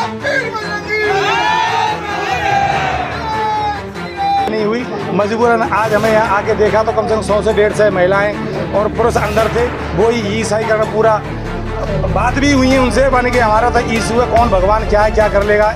नहीं हुई, मजबूरन आज हमें यहाँ आके देखा तो कम से कम 100 से 150 महिलाएं और पुरुष अंदर थे। वो ही ईसाई करना पूरा बात भी हुई है उनसे, माने कि हमारा तो ईशु है, कौन भगवान क्या है क्या कर लेगा।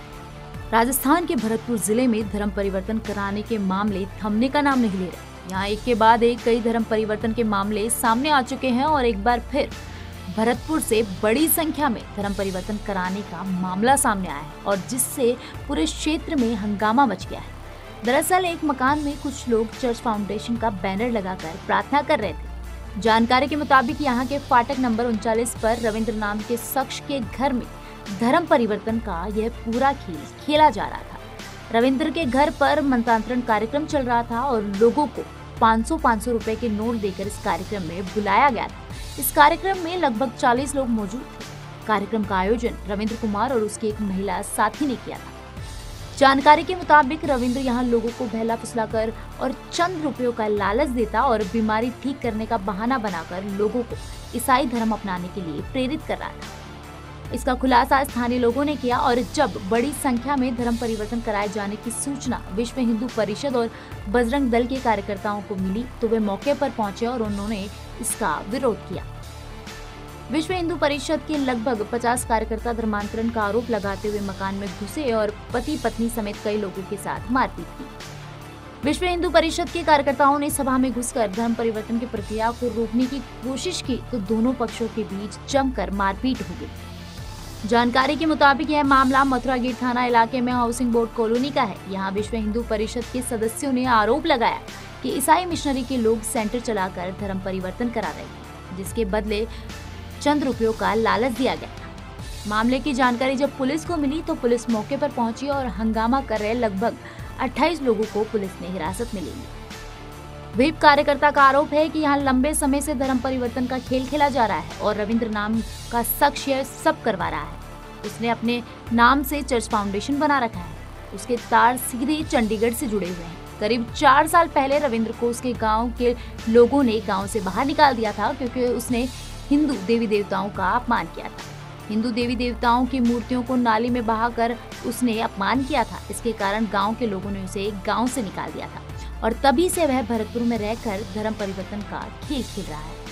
राजस्थान के भरतपुर जिले में धर्म परिवर्तन कराने के मामले थमने का नाम नहीं ले रहे। यहाँ एक के बाद एक कई धर्म परिवर्तन के मामले सामने आ चुके हैं और एक बार फिर भरतपुर से बड़ी संख्या में धर्म परिवर्तन कराने का मामला सामने आया है और जिससे पूरे क्षेत्र में हंगामा मच गया है। दरअसल एक मकान में कुछ लोग चर्च फाउंडेशन का बैनर लगाकर प्रार्थना कर रहे थे। जानकारी के मुताबिक यहाँ के फाटक नंबर 39 पर रविंद्र नाम के शख्स के घर में धर्म परिवर्तन का यह पूरा खेल खेला जा रहा था। रविंद्र के घर पर मंत्रांतरण कार्यक्रम चल रहा था और लोगों को 500 रुपए के नोट देकर इस कार्यक्रम में बुलाया गया था। इस कार्यक्रम में लगभग 40 लोग मौजूद थे। कार्यक्रम का आयोजन रविंद्र कुमार और उसकी एक महिला साथी ने किया था। जानकारी के मुताबिक रविंद्र यहाँ लोगों को बहला फुसलाकर और चंद रुपयों का लालच देता और बीमारी ठीक करने का बहाना बनाकर लोगों को ईसाई धर्म अपनाने के लिए प्रेरित कर रहा था। इसका खुलासा स्थानीय लोगों ने किया और जब बड़ी संख्या में धर्म परिवर्तन कराए जाने की सूचना विश्व हिंदू परिषद और बजरंग दल के कार्यकर्ताओं को मिली तो वे मौके पर पहुंचे और उन्होंने इसका विरोध किया। विश्व हिंदू परिषद के लगभग 50 कार्यकर्ता धर्मांतरण का आरोप लगाते हुए मकान में घुसे और पति पत्नी समेत कई लोगों के साथ मारपीट की। विश्व हिंदू परिषद के कार्यकर्ताओं ने सभा में घुसकर धर्म परिवर्तन की प्रक्रिया को रोकने की कोशिश की तो दोनों पक्षों के बीच जमकर मारपीट हो गई। जानकारी के मुताबिक यह मामला मथुरा गेट थाना इलाके में हाउसिंग बोर्ड कॉलोनी का है। यहाँ विश्व हिंदू परिषद के सदस्यों ने आरोप लगाया कि ईसाई मिशनरी के लोग सेंटर चलाकर धर्म परिवर्तन करा रहे थे, जिसके बदले चंद रुपयों का लालच दिया गया था। मामले की जानकारी जब पुलिस को मिली तो पुलिस मौके पर पहुंची और हंगामा कर रहे लगभग 28 लोगों को पुलिस ने हिरासत में ले ली। व्हीप कार्यकर्ता का आरोप है कि यहाँ लंबे समय से धर्म परिवर्तन का खेल खेला जा रहा है और रविंद्र नाम का शख्स यह सब करवा रहा है। उसने अपने नाम से चर्च फाउंडेशन बना रखा है। उसके तार सीधे चंडीगढ़ से जुड़े हुए हैं। करीब 4 साल पहले रविंद्र को उसके गांव के लोगों ने गांव से बाहर निकाल दिया था क्योंकि उसने हिंदू देवी देवताओं का अपमान किया था। हिंदू देवी देवताओं की मूर्तियों को नाली में बहाकर उसने अपमान किया था। इसके कारण गांव के लोगों ने उसे गांव से निकाल दिया था और तभी से वह भरतपुर में रहकर धर्म परिवर्तन का खेल खेल रहा है।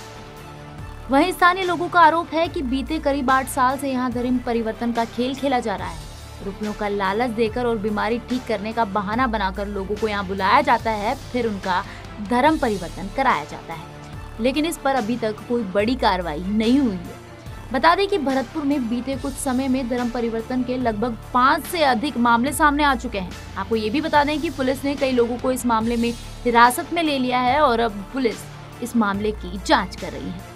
वहीं स्थानीय लोगों का आरोप है कि बीते करीब 8 साल से यहाँ धर्म परिवर्तन का खेल खेला जा रहा है। रुपयों का लालच देकर और बीमारी ठीक करने का बहाना बनाकर लोगों को यहाँ बुलाया जाता है, फिर उनका धर्म परिवर्तन कराया जाता है, लेकिन इस पर अभी तक कोई बड़ी कार्रवाई नहीं हुई है। बता दें कि भरतपुर में बीते कुछ समय में धर्म परिवर्तन के लगभग 5 से अधिक मामले सामने आ चुके हैं। आपको ये भी बता दें कि पुलिस ने कई लोगों को इस मामले में हिरासत में ले लिया है और अब पुलिस इस मामले की जांच कर रही है।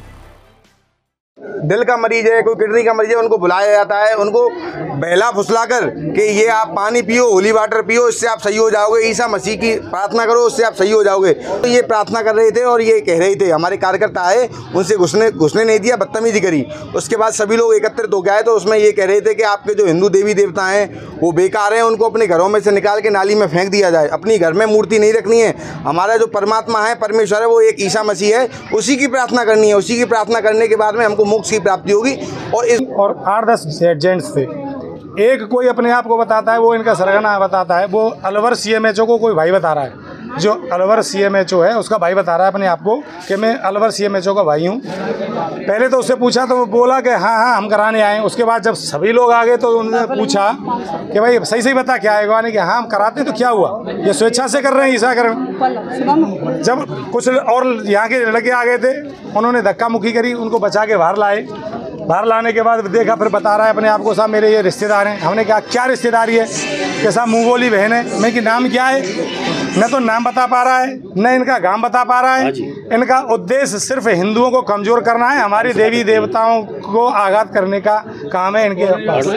दिल का मरीज है, कोई किडनी का मरीज है, उनको बुलाया जाता है, उनको बहला फुसला कर कि ये आप पानी पियो, होली वाटर पियो, इससे आप सही हो जाओगे, ईसा मसीह की प्रार्थना करो, उससे आप सही हो जाओगे। तो ये प्रार्थना कर रहे थे और ये कह रहे थे, हमारे कार्यकर्ता आए, उनसे घुसने नहीं दिया, बदतमीजी करी। उसके बाद सभी लोग एकत्रित होकर आए तो उसमें ये कह रहे थे कि आपके जो हिंदू देवी देवता हैं वो बेकार हैं, उनको अपने घरों में से निकाल के नाली में फेंक दिया जाए। अपनी घर में मूर्ति नहीं रखनी है। हमारा जो परमात्मा है, परमेश्वर है, वो एक ईसा मसीह है, उसी की प्रार्थना करनी है। उसी की प्रार्थना करने के बाद में हमको मोक्ष की प्राप्ति होगी। और 8-10 जेंट्स थे। एक कोई अपने आप को बताता है, वो इनका सरगना बताता है, वो अलवर CMHO को कोई भाई बता रहा है। जो अलवर CMHO है उसका भाई बता रहा है अपने आप को कि मैं अलवर CMHO का भाई हूँ। पहले तो उससे पूछा तो वो बोला कि हाँ हम कराने आए। उसके बाद जब सभी लोग आ गए तो उन्होंने पूछा कि भाई सही बता क्या है। कि हाँ हम कराते तो क्या हुआ, ये स्वेच्छा से कर रहे हैं, ईसा कर। जब कुछ और यहाँ के लड़के आ गए थे, उन्होंने धक्का मुक्की करी, उनको बचा के बाहर लाए। बाहर लाने के बाद देखा, फिर बता रहा है अपने आप को, साहब मेरे ये रिश्तेदार हैं। हमने कहा क्या रिश्तेदारी है कि साहब मुँह बोली बहन है। मैं कि नाम क्या है, न तो नाम बता पा रहा है, न इनका गांव बता पा रहा है। इनका उद्देश्य सिर्फ हिंदुओं को कमज़ोर करना है, हमारी देवी देवताओं को आघात करने का काम है इनके।